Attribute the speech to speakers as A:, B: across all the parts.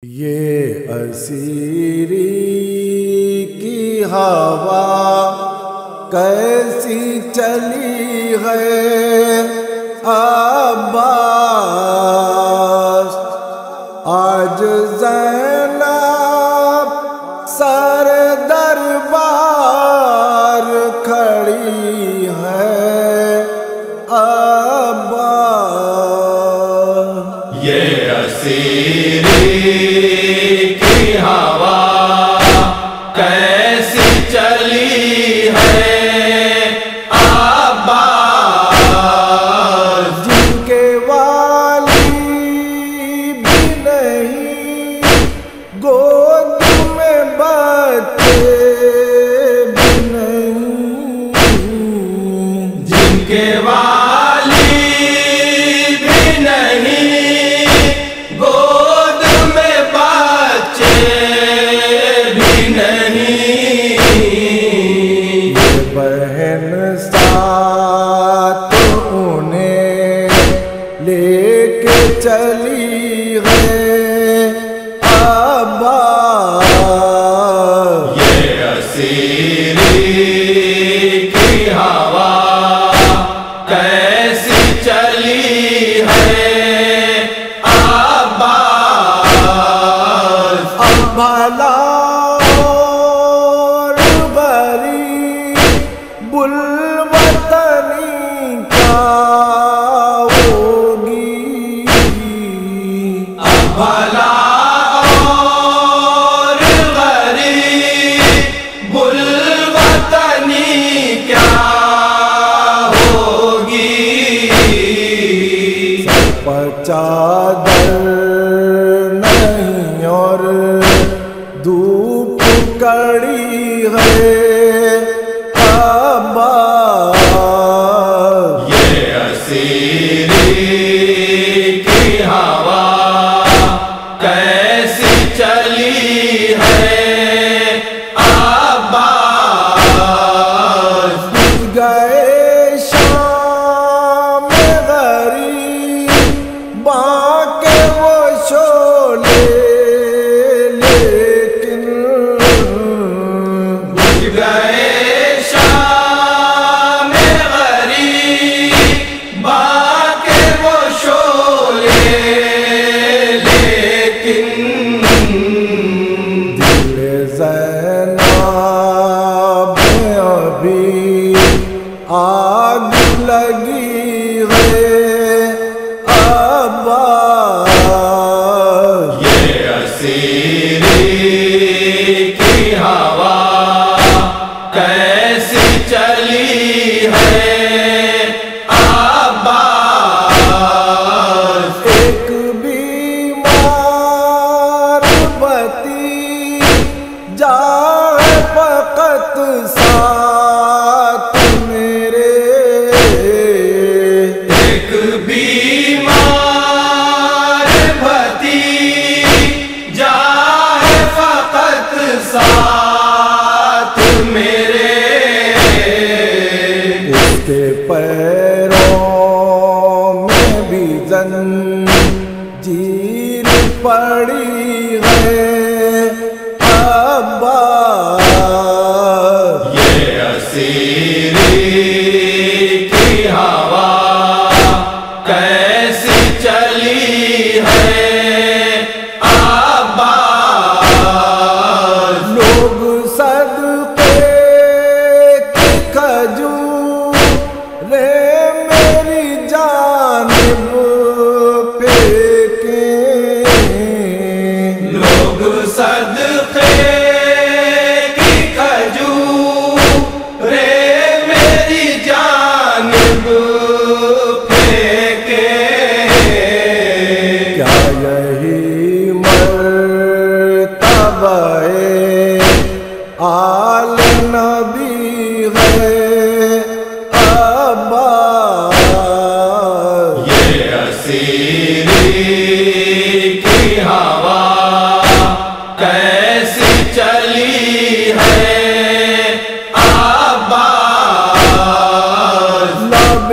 A: یہ اسیری کی ہوا کیسی چلی ہے عباس، آج زینب سر دربار کھڑی ہے عباس۔
B: یہ اسیری کی ہوا کیسی چلی ہے عباس،
A: جن کے والی بھی نہیں، گود میں بچے بھی نہیں،
B: جن کے والی بھی نہیں، گود میں بچے بھی نہیں،
A: بہن ساتھ انہیں لے کے چلی ہے عباس۔
B: یہ اسیری کی ہوا کیسی چلی ہے عباس،
A: اب بھلا اور بری بلوطنی کیا ہوگی،
B: اب بھلا اور غریب الوطنی کیا ہوگی،
A: چادر نہیں اور دھوپ کڑی ہے عباس۔
B: یہ اسیری کی ہوا کیسی چلی ہے عباس،
A: گئے شام غریب باقی وہ شولے، لیکن
B: بجھ گئے شام غریب باقی وہ شولے، لیکن
A: دل زینب میں ابھی آگ لگی ہے عباس۔
B: یہ اسیری کی ہوا کیسی چلی ہے عباس،
A: ایک بیمار بتی جائے فقط ساتھ میرے،
B: ایک بیمار بھتی جائے فقط ساتھ میرے،
A: اس کے پیروں میں بھی زنجیر پڑی ہے عباس۔
B: یہ اسیری کی ہوا کیسی چلی ہے عباس،
A: لوگ صدقے کی کھجور میری جانب پھینکیں،
B: لوگ صدقے کی کھجور میری جانب پھینکے،
A: کیا یہی مرتبہ آل نبی ہے عباس۔
B: یہ اسیری کی ہوا کیسی چلی ہے عباس،
A: لب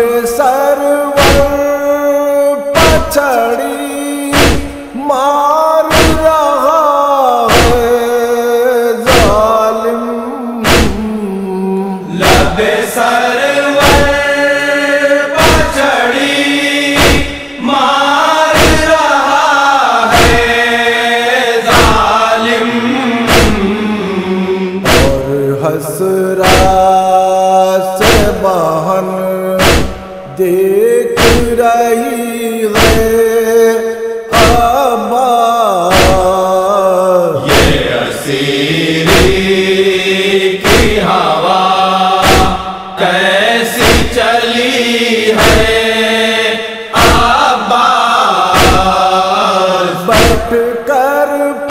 A: سرور پچھڑی مار رہا دیکھ رہی ہے عباس،
B: یہ اسیری کی ہوا کیسی چلی ہے عباس،
A: بیٹھ کر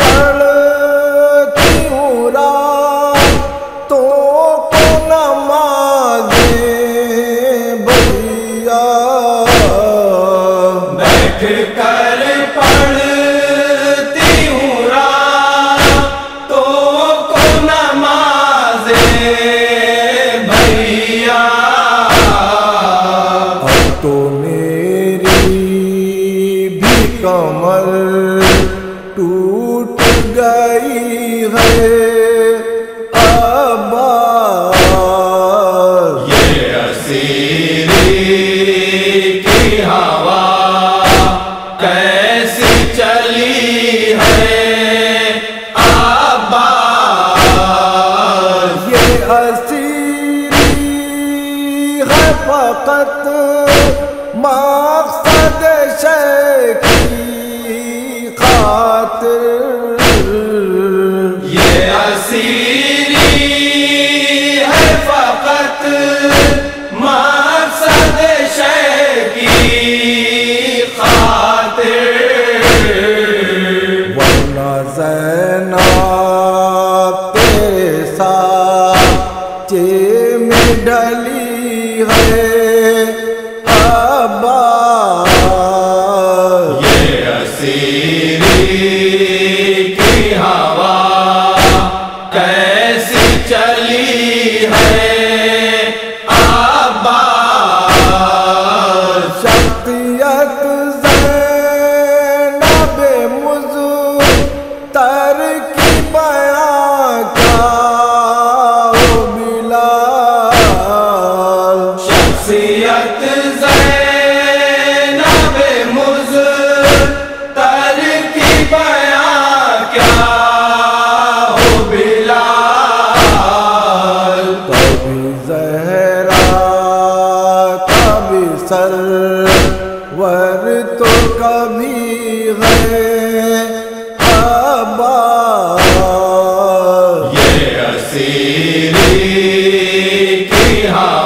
A: پڑھتی ہوں راتوں کو نمازیں بھیا،
B: بیٹھ کر پڑھتی ہوں راتوں کو نمازیں بھیا،
A: اب تو میری بھی کمر ٹوٹ گئی ہے عباس،
B: یہ اسیری کی ہوا کیسی چلی ہے عباس،
A: یہ اسیری ہے فقط مقصد شے کی خاطر،
B: یہ اسیری ہے فقط مقصد شے کی خاطر،
A: ورنہ زینب تیرے ساتھ میں ڈلی ہے عباس،
B: یہ اسیری کی ہوا کیسی چلی ہے عباس،
A: شخصیت زینب مضطر کی بیان کیا ہو بلال،
B: شخصیت زینب مضطر کی بیان کیا ہو بلال،
A: کبھی زہرا کبھی سرور تو کبھی ہے عباس،
B: یہ اسیری کی ہوا